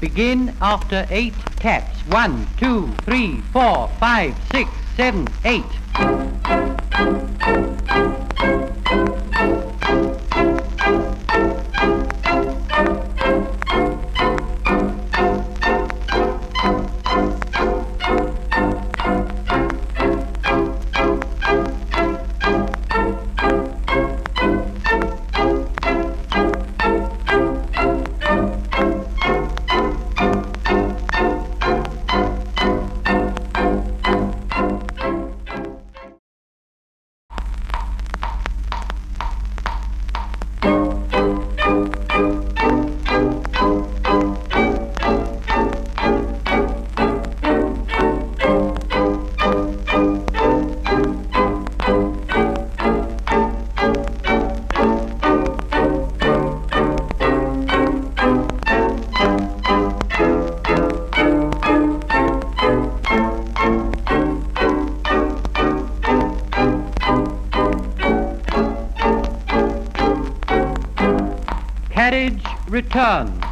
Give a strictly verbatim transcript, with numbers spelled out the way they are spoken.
Begin after eight taps. One, two, three, four, five, six, seven, eight. Carriage returns.